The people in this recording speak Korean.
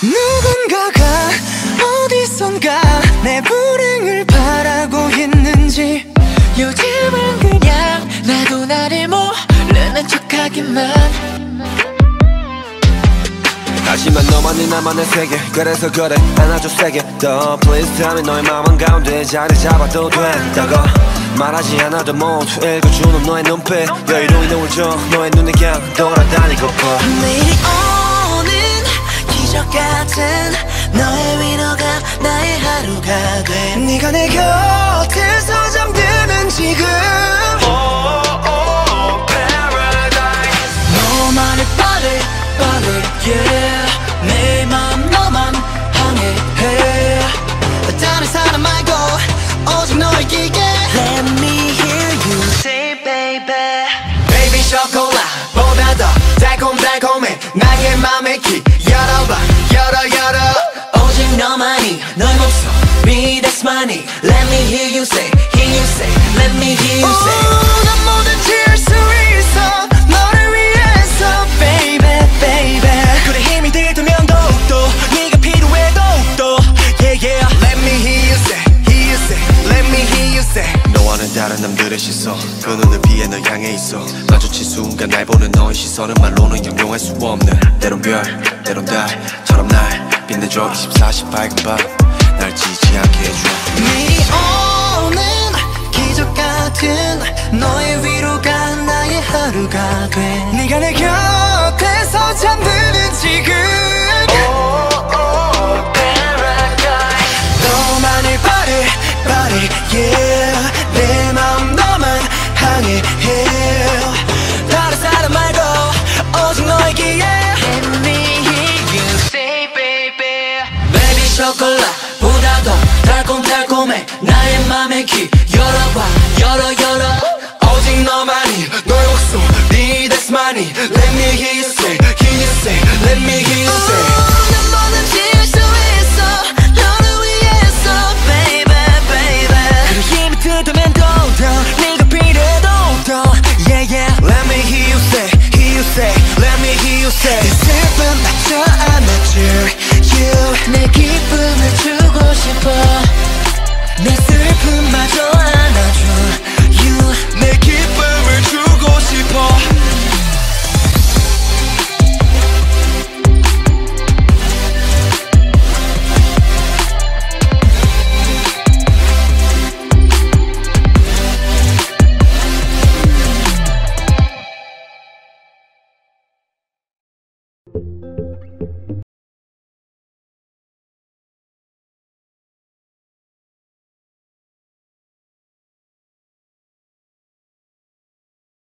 누군가가 어디선가 내 불행을 바라고 있는지 요즘은 그냥 나도 나를 모르는 척하기만. 하지만 너만이 나만의 세계 그래서 그래 안아줘 세게 더 Please tell me 너의 마음 한가운데 자리 잡아도 된다고 말하지 않아도 모두 읽어주는 너의 눈빛 여유로운 눈을 줘 너의 눈에 그냥 돌아다니고파. 내일이 오는 기적 같은 너의 위로가 나의 하루가 돼. 네가 내 곁에서 잠드는 지금 Paradise. 너만을 빠르게 yeah. 내 맘 너만 향해 다른 사람 말고 오직 너에게 Let me hear you say baby. Baby 초콜릿보다 더 달콤달콤해 나의 맘의 키 열어봐 열어 오직 너만이 너의 목소리 that's money. Let me hear you say Let me hear you say 난 뭐든지 할 수 있어 너를 위해서 baby baby. 그래 힘이 들면 더욱더 네가 필요해 더욱더 yeah yeah. Let me hear you say Let me hear you say. 너와는 다른 남들의 시선 그 눈을 피해 널 향해 있어 마주친 순간 날 보는 너의 시선은 말로는 형용할 수 없는 때론 별 때론 달처럼 날 빛내줘 24시 밝은 밤 날 지지 않게 해줘. 내일이 오는 기적 같은 너의 위로가 나의 하루가 돼. 네가 내 곁에서 잠드는 지금 Paradise. 너만을 바래 yeah. 내 맘 너만 향해 다른 사람 말고 오직 너에게 Let me hear you say baby. Baby 초콜릿보다 더 달콤달콤해 나의 맘의 키 열어봐 열어 오직 너만이 너의 목소리 that's money. Let me hear you say Let me hear you say 난 뭐든지 할 수 있어 너를 위해서 baby baby. 그래 힘이 든다면 더더 네가 필요해 더욱더 yeah yeah. Let me hear you say Let me hear you say. 내 슬픔 마저 안아줄 you. 내 기쁨을 주고 싶어 내 슬픔마저 안아줘 you. 내 기쁨을 주고 싶어.